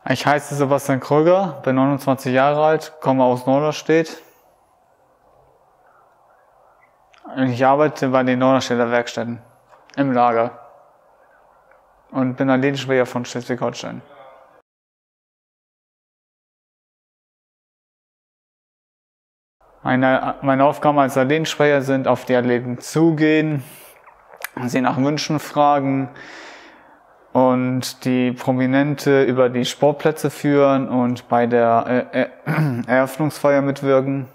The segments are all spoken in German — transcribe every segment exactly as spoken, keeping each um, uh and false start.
Ich heiße Sebastian Kröger, bin neunundzwanzig Jahre alt, komme aus Norderstedt. Ich arbeite bei den Norderstedter Werkstätten im Lager und bin Ladensprecher von Schleswig-Holstein. Meine, meine Aufgaben als Ladensprecher sind, auf die Athleten zugehen, sie nach Wünschen fragen und die Prominente über die Sportplätze führen und bei der äh, äh, Eröffnungsfeier mitwirken.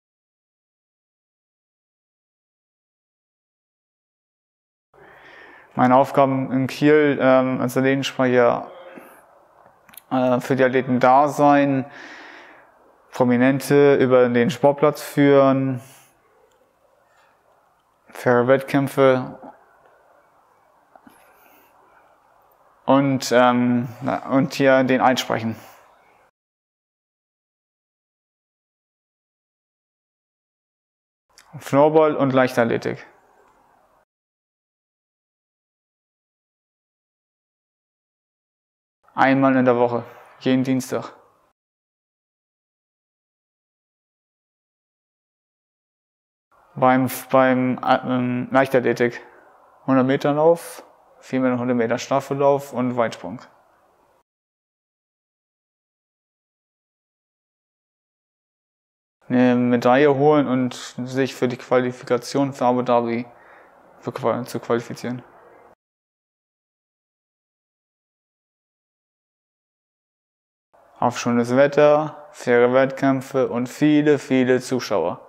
Meine Aufgaben in Kiel ähm, als Ladensprecher äh, für die Athleten da sein, Prominente über den Sportplatz führen, faire Wettkämpfe und, ähm, und hier den einsprechen. Floorball und Leichtathletik. Einmal in der Woche, jeden Dienstag. Beim, beim ähm, Leichtathletik hundert Meter Lauf, viermal hundert Meter Staffellauf und Weitsprung. Eine Medaille holen und sich für die Qualifikation für Abu Dhabi zu qualifizieren. Auf schönes Wetter, faire Wettkämpfe und viele, viele Zuschauer.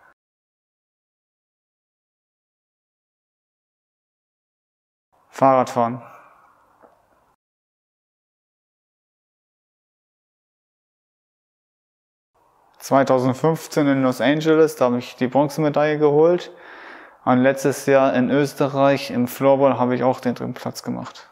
Fahrradfahren. zweitausendfünfzehn in Los Angeles, da habe ich die Bronzemedaille geholt. Und letztes Jahr in Österreich im Floorball habe ich auch den dritten Platz gemacht.